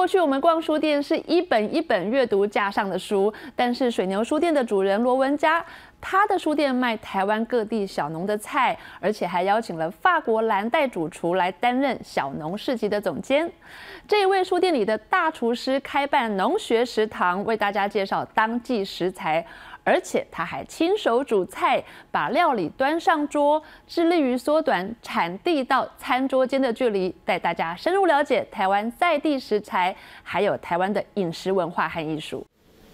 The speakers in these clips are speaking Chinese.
过去我们逛书店是一本一本阅读架上的书，但是水牛书店的主人罗文嘉，他的书店卖台湾各地小农的菜，而且还邀请了法国蓝带主厨来担任小农市集的总监。这一位书店里的大厨师开办农学食堂，为大家介绍当季食材。而且他还亲手煮菜，把料理端上桌，致力于缩短产地到餐桌间的距离，带大家深入了解台湾在地食材，还有台湾的饮食文化和艺术。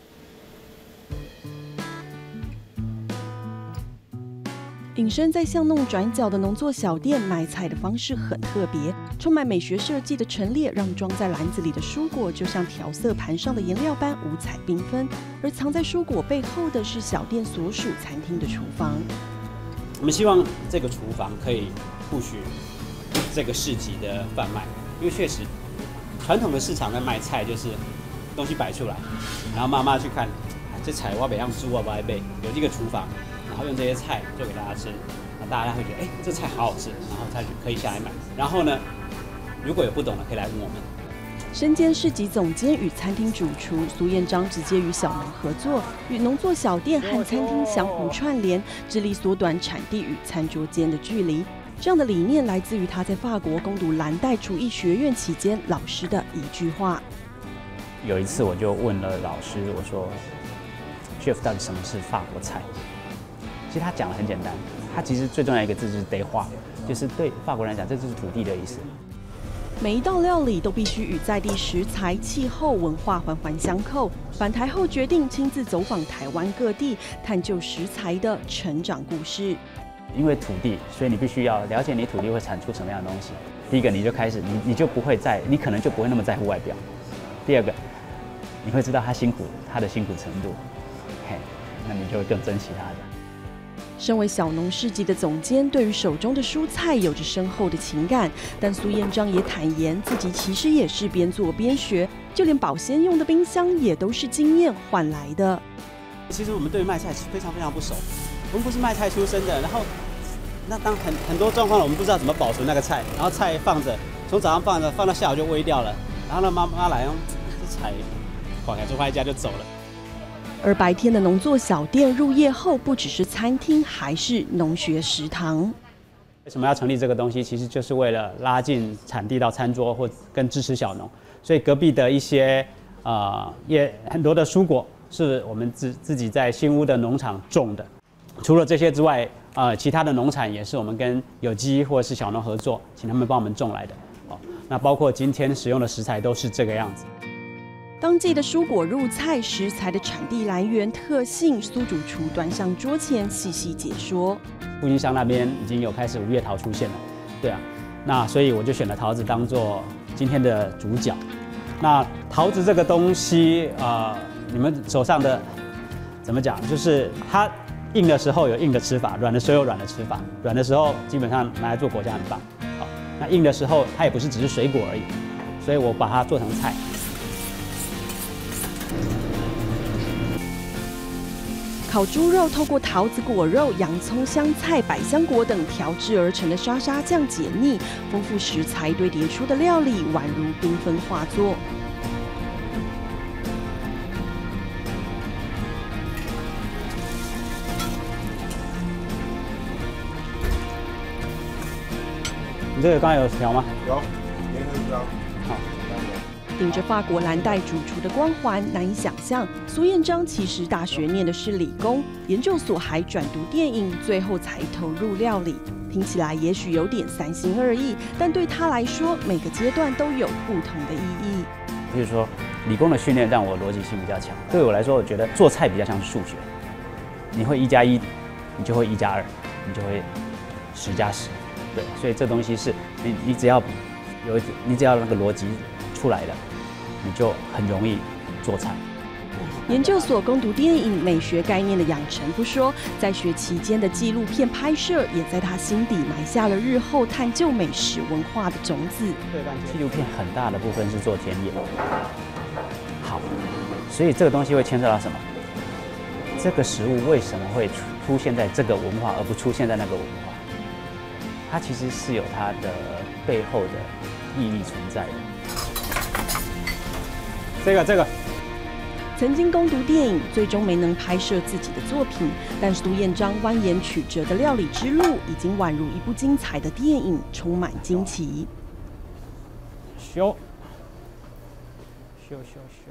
隐身在巷弄转角的农作小店，卖菜的方式很特别，充满美学设计的陈列，让装在篮子里的蔬果就像调色盘上的颜料般五彩缤纷。而藏在蔬果背后的是小店所属餐厅的厨房。 我们希望这个厨房可以不许这个市集的贩卖，因为确实传统的市场在卖菜就是东西摆出来，然后妈妈去看，这菜我不要煮啊，不要备，有这个厨房。然后用这些菜做给大家吃，大家会觉得这菜好好吃，然后他就可以下来买。然后呢，如果有不懂的可以来问我们。 身兼市集总监与餐厅主厨苏彦章直接与小农合作，与农作小店和餐厅相互串联，致力缩短产地与餐桌间的距离。这样的理念来自于他在法国攻读蓝带厨艺学院期间老师的一句话。 有一次我就问了老师，我说 ：“Chef， 到底什么是法国菜？”其实他讲的很简单，他其实最重要的一个字就是 terroir， 就是对法国人来讲，这就是土地的意思。 每一道料理都必须与在地食材、气候、文化环环相扣。返台后决定亲自走访台湾各地，探究食材的成长故事。 因为土地，所以你必须要了解你土地会产出什么样的东西。第一个，你就开始，你就不会你可能就不会那么在乎外表。第二个，你会知道他的辛苦程度，那你就会更珍惜他的。 身为小农市集的总监，对于手中的蔬菜有着深厚的情感，但苏彦章也坦言，自己其实也是边做边学，就连保鲜用的冰箱也都是经验换来的。 其实我们对卖菜非常非常不熟，我们不是卖菜出身的，然后那当很多状况我们不知道怎么保存那个菜，然后菜放着，从早上放到下午就煨掉了，然后呢妈妈来这菜垮开做坏家就走了。 而白天的农作小店入夜后，不只是餐厅，还是农学食堂。 为什么要成立这个东西？其实就是为了拉近产地到餐桌，或跟支持小农。所以隔壁的一些也很多的蔬果是我们自己在新屋的农场种的。除了这些之外，其他的农产也是我们跟有机或者是小农合作，请他们帮我们种来的。那包括今天使用的食材都是这个样子。 当季的蔬果入菜，食材的产地来源、特性，苏主厨端上桌前细细解说。 复兴乡那边已经有开始五叶桃出现了，对啊，那所以我就选了桃子当做今天的主角。那桃子这个东西你们手上的怎么讲？就是它硬的时候有硬的吃法，软的时候有软的吃法。软的时候基本上拿来做果酱很棒，好，那硬的时候它也不是只是水果而已，所以我把它做成菜。 烤猪肉透过桃子果肉、洋葱、香菜、百香果等调制而成的沙沙酱解腻，丰富食材堆叠出的料理宛如缤纷画作。 你这个刚才有调吗？ 有，盐很高。 好。 顶着法国蓝带主厨的光环，难以想象苏彦章其实大学念的是理工，研究所还转读电影，最后才投入料理。听起来也许有点三心二意，但对他来说，每个阶段都有不同的意义。 比如说，理工的训练让我逻辑性比较强，对我来说，我觉得做菜比较像是数学，你会1+1，你就会1+2，你就会10+10，对，所以这东西是你只要那个逻辑出来了，你就很容易做菜。 研究所攻读电影美学概念的养成不说，在学期间的纪录片拍摄，也在他心底埋下了日后探究美食文化的种子。 纪录片很大的部分是做田野，好，所以这个东西会牵涉到什么？这个食物为什么会出现在这个文化，而不出现在那个文化？它其实是有它的背后的意义存在的。 这个。 曾经攻读电影，最终没能拍摄自己的作品，但苏彦章蜿蜒曲折的料理之路，已经宛如一部精彩的电影，充满惊奇。 修。